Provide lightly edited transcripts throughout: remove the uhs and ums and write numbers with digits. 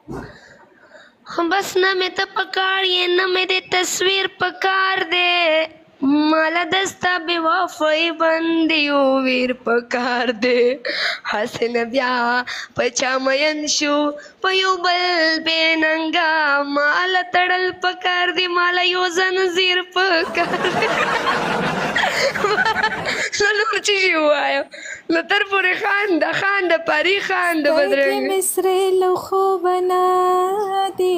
बस न में तो पकाड़िए न मेरे तस्वीर पकार दे, माला दस्ता बेवफाई बंदियो वीर पकार दे, हसन ब्या पचामयंशु पयुबल बेनंगा, माला तड़ल पकार दे, माला योजन जीर पकार दे। नور څه شي ووایه نو تر پورې خان د پاري خان د بدرنګ مصرې له خوبه نه دي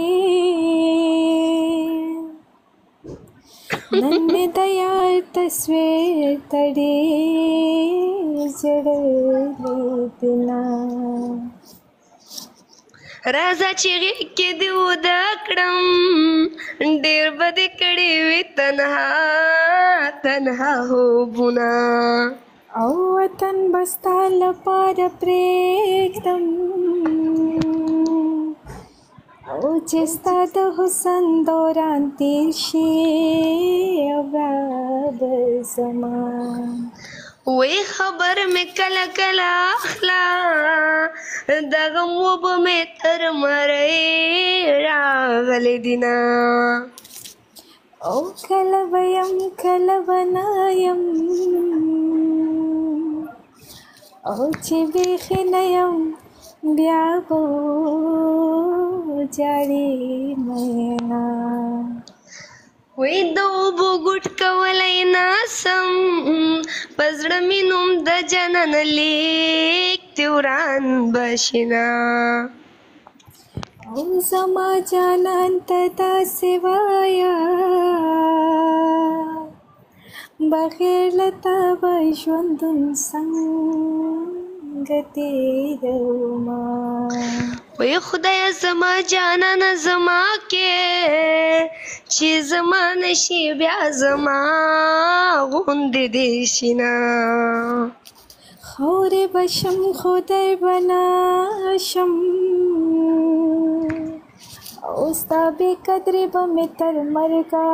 نن مې د یار تصویر ته ډېر ژړلی دینه راځه چې غېږ کې دې وده کړم ډېر به دې کړې وي تنها خوبونه او وطن به ستا لپاره پرېږدم او چې ستا د حسن دوران تېر شي او به زما وی خبر میں کلا کلا اخلا دغه موب میں تر مړی راغلی دینا او کله به یم کله به نه یم او چې بیخي نه یم بیا به جاړي مینا وی د اوبو ګوټ کولی ناسم په زړه مې نوم د جنن لیکتې وران بشینا او زما جانان ته داسې وایه بغیر له تا به ژوندون څنګه تېرومه وی خدای زما جانانه زما کې چې زما نشي بیا زما غوندې دې شینا خورې به شم خو در به نشم او ستا بې قدرې به مې تر مرګه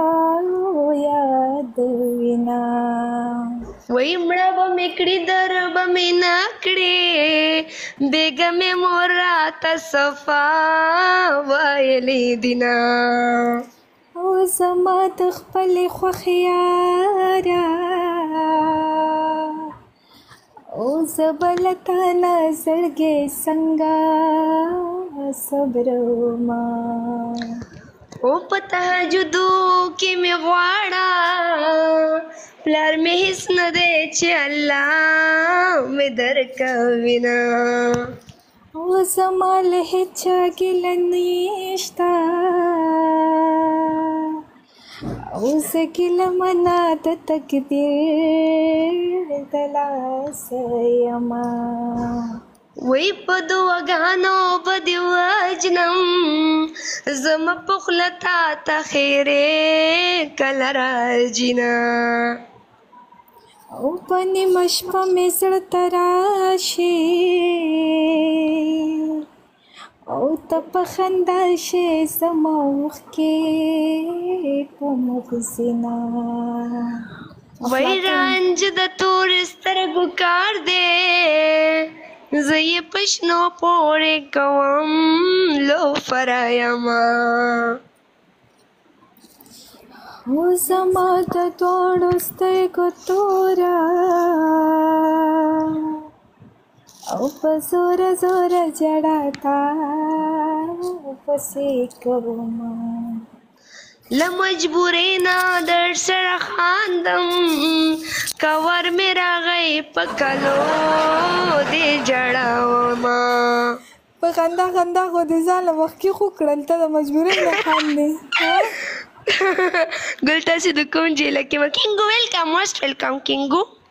یاد وینا وی مړه به مې کړي در به مې نه کړي بیګه مې مور راته صفا ویلې دینا او زما د خپلې خوښې یاره او زه به له تا نه زړګی څنګه صبرومه او په تهجدو کې مې غواړه پلار مې هیڅ نه دی چې الله مې درکوینه او زما له هیچا ګیله نشته او زه ګیله منه د تقدیر د لاسه یمه وی په دعاګانو به دې وجنم زما په خوله تا ته خیرې کله راځینه او په نیمه شپه مې زړه ته راشې او ته په خندا شې زما اوښکې په مغزینه وی رنج د تور سترګو کار دی زه یې په شنو پوړې کوم لوفره یمه او زما د دواړو سترګو توره او په زوره زوره ژړا تا پسې کومه له مجبورۍ نه در سره خاندم کور مې راغی په کلو دې جړاومه په خندا خندا خو دې ځان له مخکې خو کړل ته د مجبورۍ نه خاندې ګل تاسې د کوم جیله کې وه کینګو ویلکم موسټ ویلکم کینګو